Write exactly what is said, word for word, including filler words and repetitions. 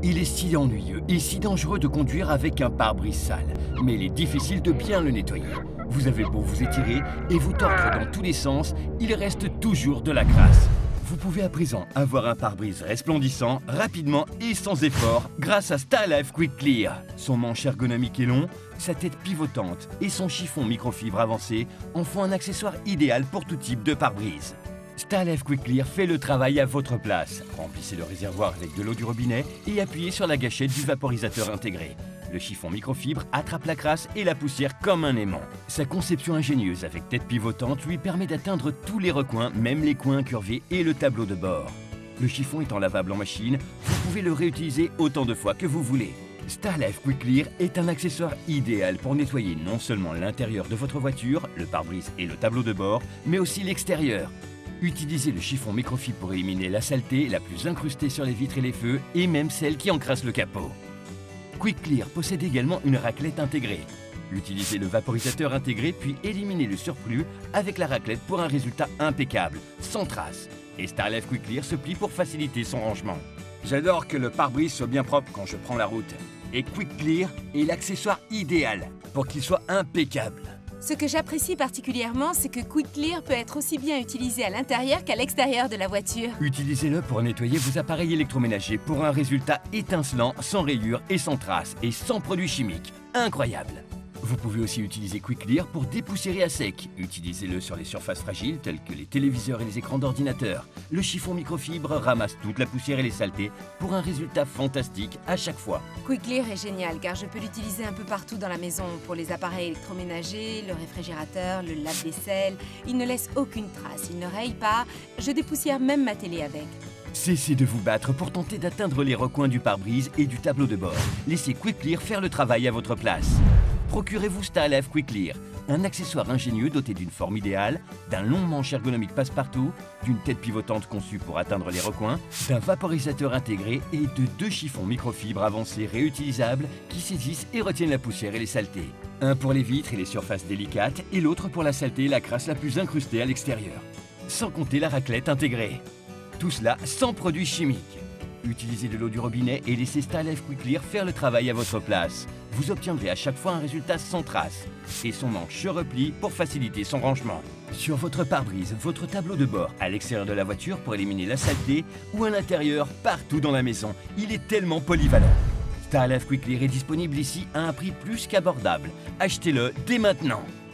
Il est si ennuyeux et si dangereux de conduire avec un pare-brise sale, mais il est difficile de bien le nettoyer. Vous avez beau vous étirer et vous tordre dans tous les sens, il reste toujours de la crasse. Vous pouvez à présent avoir un pare-brise resplendissant, rapidement et sans effort, grâce à Stylife Quick Clear. Son manche ergonomique est long, sa tête pivotante et son chiffon microfibre avancé en font un accessoire idéal pour tout type de pare-brise. Stylife Quick Clear fait le travail à votre place. Remplissez le réservoir avec de l'eau du robinet et appuyez sur la gâchette du vaporisateur intégré. Le chiffon microfibre attrape la crasse et la poussière comme un aimant. Sa conception ingénieuse avec tête pivotante lui permet d'atteindre tous les recoins, même les coins incurvés et le tableau de bord. Le chiffon étant lavable en machine, vous pouvez le réutiliser autant de fois que vous voulez. Stylife Quick Clear est un accessoire idéal pour nettoyer non seulement l'intérieur de votre voiture, le pare-brise et le tableau de bord, mais aussi l'extérieur. Utilisez le chiffon microfibre pour éliminer la saleté la plus incrustée sur les vitres et les feux, et même celle qui encrasse le capot. Quick Clear possède également une raclette intégrée. Utilisez le vaporisateur intégré puis éliminez le surplus avec la raclette pour un résultat impeccable, sans trace. Et Stylife Quick Clear se plie pour faciliter son rangement. J'adore que le pare-brise soit bien propre quand je prends la route. Et Quick Clear est l'accessoire idéal pour qu'il soit impeccable. Ce que j'apprécie particulièrement, c'est que Quick Clear peut être aussi bien utilisé à l'intérieur qu'à l'extérieur de la voiture. Utilisez-le pour nettoyer vos appareils électroménagers pour un résultat étincelant, sans rayures et sans traces, et sans produits chimiques. Incroyable! Vous pouvez aussi utiliser Quick Clear pour dépoussiérer à sec. Utilisez-le sur les surfaces fragiles telles que les téléviseurs et les écrans d'ordinateur. Le chiffon microfibre ramasse toute la poussière et les saletés pour un résultat fantastique à chaque fois. Quick Clear est génial car je peux l'utiliser un peu partout dans la maison pour les appareils électroménagers, le réfrigérateur, le lave-vaisselle. Il ne laisse aucune trace, il ne raye pas. Je dépoussière même ma télé avec. Cessez de vous battre pour tenter d'atteindre les recoins du pare-brise et du tableau de bord. Laissez Quick Clear faire le travail à votre place. Procurez-vous Stylife Quick Clear, un accessoire ingénieux doté d'une forme idéale, d'un long manche ergonomique passe-partout, d'une tête pivotante conçue pour atteindre les recoins, d'un vaporisateur intégré et de deux chiffons microfibres avancés réutilisables qui saisissent et retiennent la poussière et les saletés. Un pour les vitres et les surfaces délicates et l'autre pour la saleté et la crasse la plus incrustée à l'extérieur. Sans compter la raclette intégrée. Tout cela sans produits chimiques. Utilisez de l'eau du robinet et laissez Stylife Quick Clear faire le travail à votre place. Vous obtiendrez à chaque fois un résultat sans trace. Et son manche se replie pour faciliter son rangement. Sur votre pare-brise, votre tableau de bord, à l'extérieur de la voiture pour éliminer la saleté, ou à l'intérieur, partout dans la maison, il est tellement polyvalent. Stylife Quick Clear est disponible ici à un prix plus qu'abordable. Achetez-le dès maintenant.